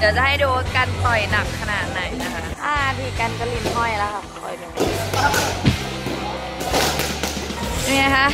เดี๋ยวจะให้ดูกันต่อยหนักขนาดไหนนะคะทีกันก็ลิ้นห้อยแล้วค่ะคอยดูเป็นไงคะ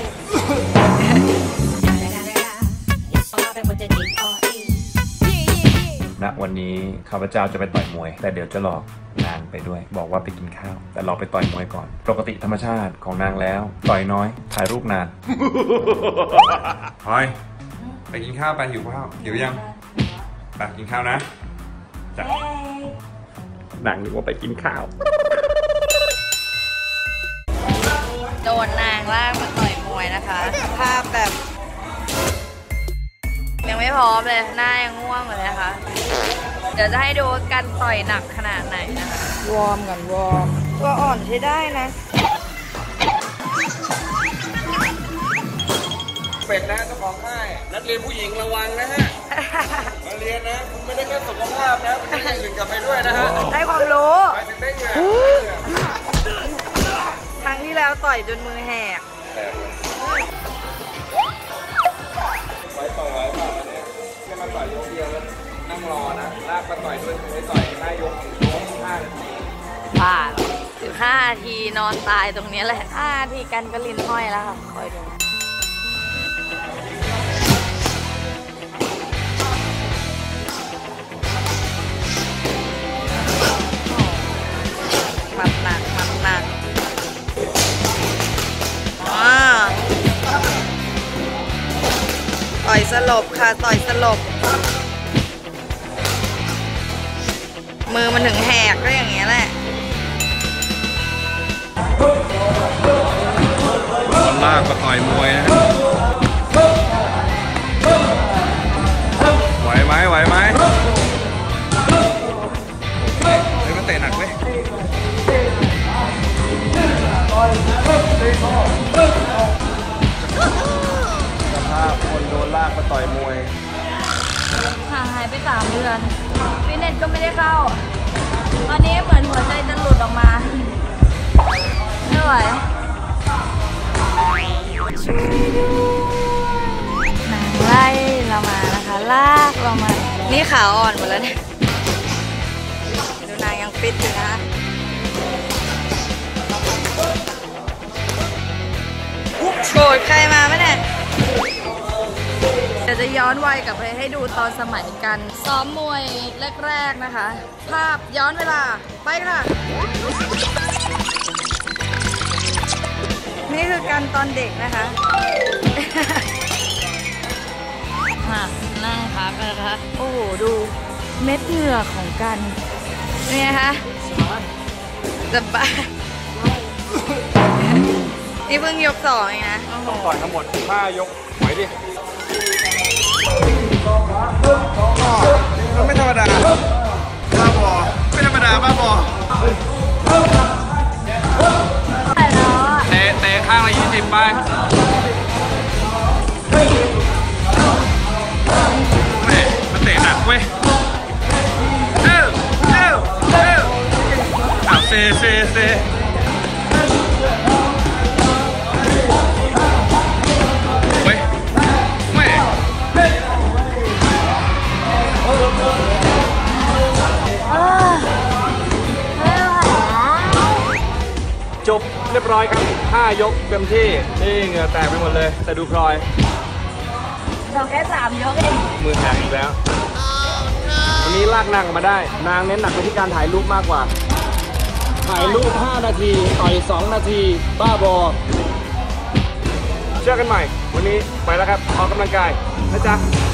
ณวันนี้ข้าพเจ้าจะไปต่อยมวยแต่เดี๋ยวจะหลอกนางไปด้วยบอกว่าไปกินข้าวแต่เราไปต่อยมวยก่อนปกติธรรมชาติของนางแล้วต่อยน้อยถ่ายรูปนานพลอยไปกินข้าวไปหิวข้าวหิวยังไปกินข้าวนะจ้ะนางนึกว่าไปกินข้าวโดนนางลากมาต่อยมวยนะคะภาพแบบยังไม่พร้อมเลยหน้ายังง่วงเลยนะคะเดี๋ยวจะให้ดูกันต่อยหนักขนาดไหนนะคะวอร์มก่อนวอร์มตัวอ่อนใช้ได้นะเป็ดนะเจ้าของค่ายนักเรียนผู้หญิงระวังนะฮะมาเรียนนะคุณไม่ได้แค่สุขภาพนะคุณได้อื่นกลับไปด้วยนะฮะได้ความรู้ไปถึงได้เงินครั้งที่แล้วต่อยจนมือแหกไว้ต่อไว้ป่ะเนี่ยแค่มาต่อยยกเดียวแล้วนั่งรอนะลากมาต่อยด้วยไม่ต่อย5 ยก5 นาทีผ่าน15 นาทีนอนตายตรงนี้แหละ5 นาทีกันก็ลิ้นห้อยแล้วค่ะคอยดูมันหนักต่อยสลบค่ะต่อยสลบมือมันถึงแหกก็อย่างเงี้ยแหละลากมาต่อยมวยนะไหวไหมเฮ้ยมันเตะหนักเว้ยสภาพคนโดนลากมาต่อยมวยห่างหายไป3 เดือนฟิตเนสก็ไม่ได้เข้าตอนนี้เหมือนหัวใจจะหลุดออกมาไม่ไหวนางไล่เรามานะคะลากเรามานี่ขาอ่อนหมดแล้วเนี่ยดูนางยังฟิตอยู่นะโกรธใครมาไหมเนี่ยเดี๋ยวจะย้อนวัยกลับไปให้ดูตอนสมัยกันซ้อมมวยแรกๆนะคะภาพย้อนเวลาไปค่ะนี่คือการตอนเด็กนะคะนั่งพักกันนะคะโอ้โหดูเม็ดเหงื่อของกันเป็นไงคะสบายนี่เพิ่งยก2เองนะต้องต่อยทั้งหมด5 ยกไหวดิมันไม่ธรรมดาบ้าบอไม่ธรรมดาบ้าบอเตะข้างละ20ไปแม่มันเตะหนักเว้ยเซจบเรียบร้อยครับ5 ยกเต็มที่นี่เหงื่อแตกไปหมดเลยแต่ดูพลอยเราแค่3 ยกเองมือแข็งอีกแล้ววันนี้ลากนางมาได้นางเน้นหนักไปที่การถ่ายรูปมากกว่าถ่ายรูป5 นาทีต่อย2 นาทีบ้าบอเจอกันใหม่วันนี้ไปแล้วครับออกกำลังกายนะจ๊ะ